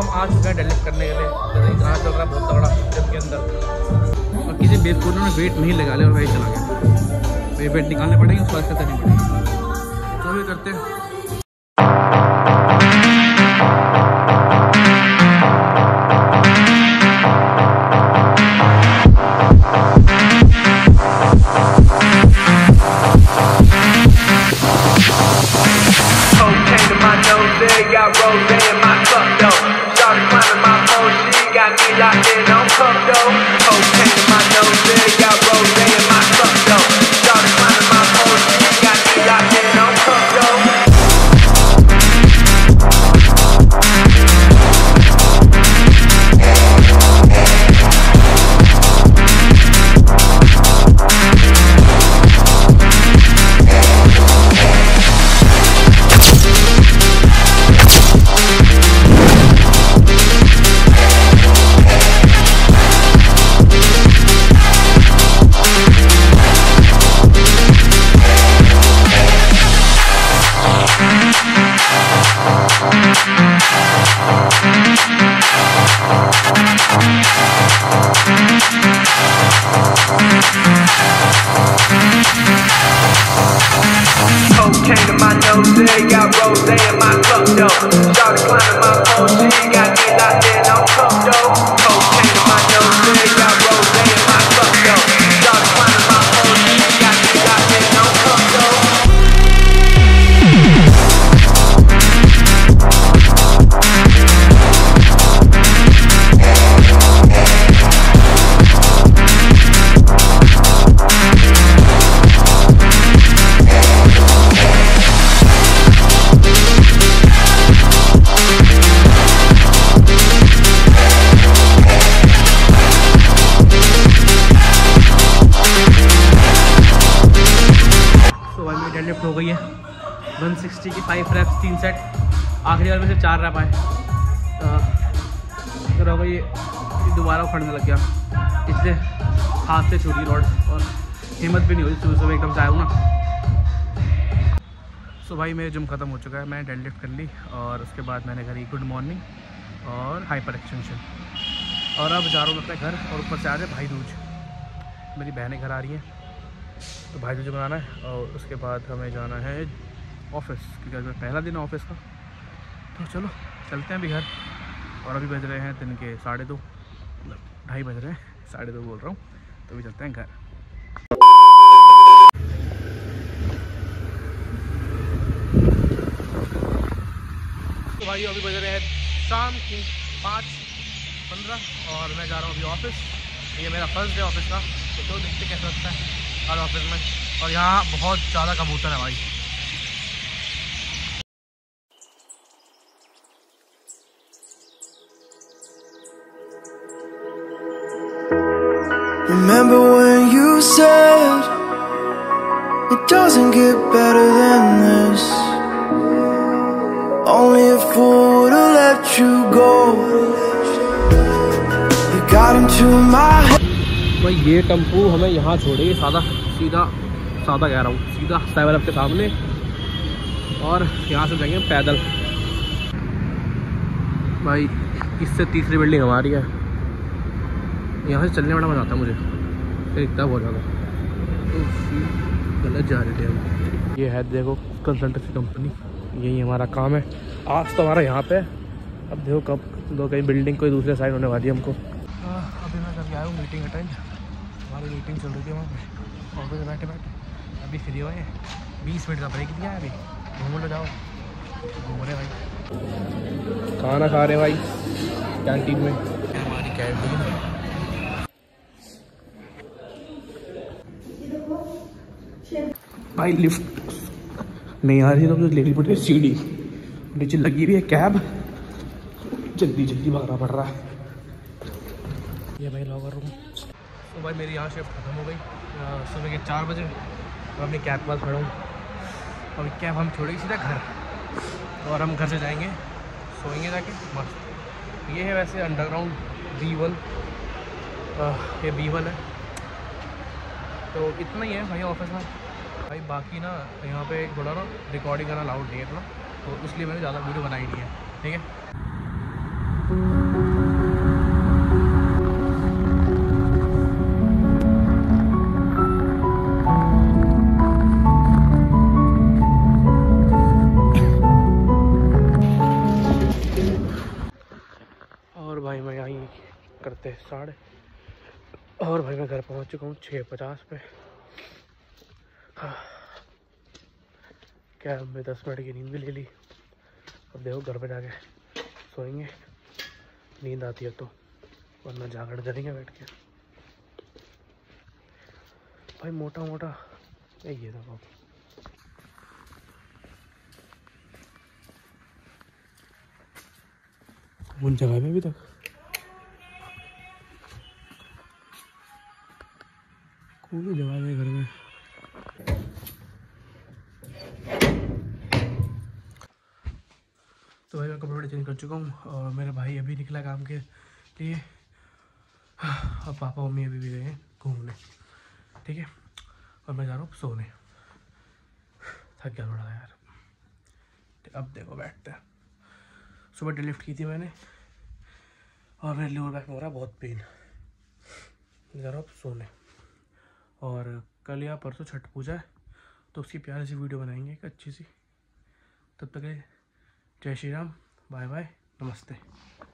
हम आ चुके हैं डेडलिफ्ट करने के लिए। जैसे जहाँ चल रहा है बहुत तगड़ा जिम के अंदर, और किसी बेवकूफ़ ने वेट नहीं लगा लिया और वही चला गया। वेट निकालने पड़ेंगे, उसके बाद से करनी पड़ेगी। तो भी करते हैं। डेडलिफ्ट हो गई है 160 की 5 रैप्स 3 सेट। आखिरी बार में से 4 रैप आए तो हो गई, दोबारा उखड़ने लग गया, इसलिए हाथ से छूटी रॉड और हिम्मत भी नहीं हुई सुबह सुबह एकदम से आया हूँ ना। सो भाई मेरे जिम ख़त्म हो चुका है, मैंने डेडलिफ्ट कर ली और उसके बाद मैंने करी गुड मॉर्निंग और हाइपर एक्सटेंशन, और अब जा रहा हूँ अपने घर। और ऊपर से आ रहे भाई दूज, मेरी बहनें घर आ रही हैं तो भाई दूज बनाना है, और उसके बाद हमें जाना है ऑफिस, क्योंकि आज पहला दिन है ऑफिस का। तो चलो चलते हैं अभी घर। और अभी बज रहे हैं दिन के 2:30, मतलब 2:30 बज रहे हैं, 2:30 बोल रहा हूँ। तो अभी चलते हैं घर। तो भाई अभी बज रहे हैं शाम की 5:15 और मैं जा रहा हूँ अभी ऑफिस। ये मेरा फर्स्ट डे ऑफिस का, तो देखते कैसा लगता है आज ऑफिस में। और यहाँ बहुत ज़्यादा कबूतर है भाई। Remember when you said it doesn't get better than this? Only a fool would have let you go. You got into my head. भाई ये टेम्पू हमें यहाँ छोड़ेगी सीधा कह रहा हूँ, सीधा 7-Up के सामने, और यहाँ से जाएंगे पैदल। भाई इससे तीसरी बिल्डिंग हमारी है। यहाँ से चलने बड़ा मजा आता है मुझे, दिखता है बहुत ज़्यादा। तो गलत जा रहे थे हम। ये है देखो कंसल्टेंसी कंपनी, यही हमारा काम है। आज तो हमारा यहाँ पे, अब देखो कब दो कहीं बिल्डिंग कोई दूसरे साइड होने वाली है हमको। अभी मैं करके आया हूँ मीटिंग अटेंड, हमारी मीटिंग चल रही थी वहाँ पे ऑफिस में बैठे बैठे। अभी फ्री हुए हैं, 20 मिनट का ब्रेक दिया है, अभी घूम लो, जाओ घूम रहे भाई, खाना खा रहे भाई कैंटीन में। हमारी कैंटीन भाई लिफ्ट नहीं आ रही तो मुझे लेनी पड़ी सीढ़ी, नीचे लगी हुई है कैब, जल्दी भागना पड़ रहा है। ये भाई लॉकर रूम। तो भाई मेरी यहाँ शिफ्ट खत्म हो गई सुबह के 4 बजे। तो अपनी कैब के पास खड़ा हूँ, अभी कैब हम छोड़ेंगे सीधा घर, और हम घर से जाएंगे सोएंगे जाके मस्त। ये है वैसे अंडरग्राउंड B1, ये B1 है। तो इतना ही है भाई ऑफिस में भाई। बाकी ना यहाँ पे थोड़ा ना रिकॉर्डिंग करना अलाउड नहीं है थोड़ा, तो इसलिए मैंने ज़्यादा वीडियो बनाई नहीं है, ठीक है। तो करते स्टार्ट। और भाई मैं घर पहुंच चुका हूँ 6:50 पे। क्या मैं 10 मिनट की नींद भी ले ली। अब देखो घर पे जाके सोएंगे, नींद आती है तो, वरना जागरण करेंगे बैठ के। भाई मोटा मोटा ये था बाबू। उन जगह में अभी तक कोई भी जगह है घर में। तो भाई मैं कपड़े चेंज कर चुका हूँ और मेरे भाई अभी निकला काम के लिए। और पापा मम्मी अभी भी गए हैं घूमने, ठीक है। और मैं जा रहा हूँ सोने, थक गया थोड़ा यार। अब देखो बैठते हैं। सुबह डेडलिफ्ट की थी मैंने और मेरे लोअर बैक में हो रहा है बहुत पेन। जा रहा हूँ सोने। और कल या परसों छठ पूजा है तो उसकी प्यारी सी वीडियो बनाएंगे एक अच्छी सी। तब तक जय श्री राम, बाय बाय, नमस्ते।